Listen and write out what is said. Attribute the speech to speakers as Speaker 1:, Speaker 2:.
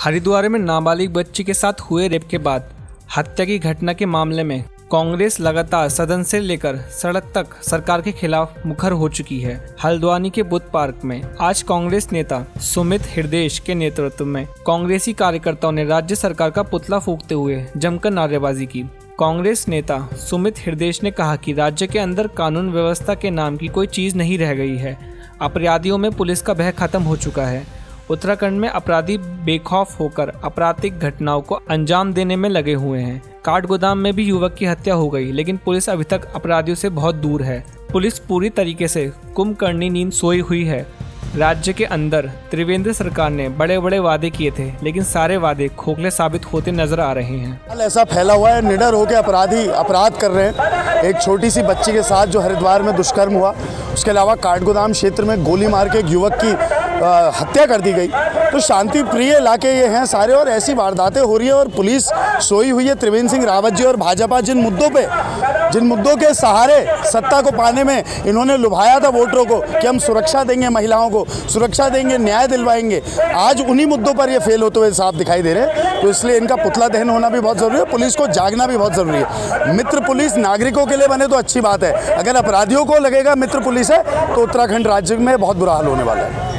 Speaker 1: हरिद्वार में नाबालिग बच्ची के साथ हुए रेप के बाद हत्या की घटना के मामले में कांग्रेस लगातार सदन से लेकर सड़क तक सरकार के खिलाफ मुखर हो चुकी है। हल्द्वानी के बुद्ध पार्क में आज कांग्रेस नेता सुमित हृदयेश के नेतृत्व में कांग्रेसी कार्यकर्ताओं ने राज्य सरकार का पुतला फूंकते हुए जमकर नारेबाजी की। कांग्रेस नेता सुमित हृदयेश ने कहा कि राज्य के अंदर कानून व्यवस्था के नाम की कोई चीज नहीं रह गई है। अपराधियों में पुलिस का भय खत्म हो चुका है। उत्तराखंड में अपराधी बेखौफ होकर आपराधिक घटनाओं को अंजाम देने में लगे हुए हैं। काठगोदाम में भी युवक की हत्या हो गई, लेकिन पुलिस अभी तक अपराधियों से बहुत दूर है। पुलिस पूरी तरीके से कुंभकर्णी नींद सोई हुई है। राज्य के अंदर त्रिवेंद्र सरकार ने बड़े बड़े वादे किए थे, लेकिन सारे वादे खोखले साबित होते नजर आ रहे हैं।
Speaker 2: ऐसा फैला हुआ है, निडर होकर अपराधी अपराध कर रहे हैं। एक छोटी सी बच्ची के साथ जो हरिद्वार में दुष्कर्म हुआ, उसके अलावा काठगोदाम क्षेत्र में गोली मार के एक युवक की हत्या कर दी गई। तो शांति प्रिय इलाके ये हैं सारे, और ऐसी वारदातें हो रही है और पुलिस सोई हुई है। त्रिवेंद्र सिंह रावत जी और भाजपा जिन मुद्दों के सहारे सत्ता को पाने में इन्होंने लुभाया था वोटरों को कि हम सुरक्षा देंगे, महिलाओं को सुरक्षा देंगे, न्याय दिलवाएंगे, आज उन्हीं मुद्दों पर ये फेल होते हुए साफ दिखाई दे रहे हैं। तो इसलिए इनका पुतला दहन होना भी बहुत जरूरी है। पुलिस को जागना भी बहुत जरूरी है। मित्र पुलिस नागरिकों के लिए बने तो अच्छी बात है, अगर अपराधियों को लगेगा मित्र पुलिस है तो उत्तराखंड राज्य में बहुत बुरा हाल होने वाला है।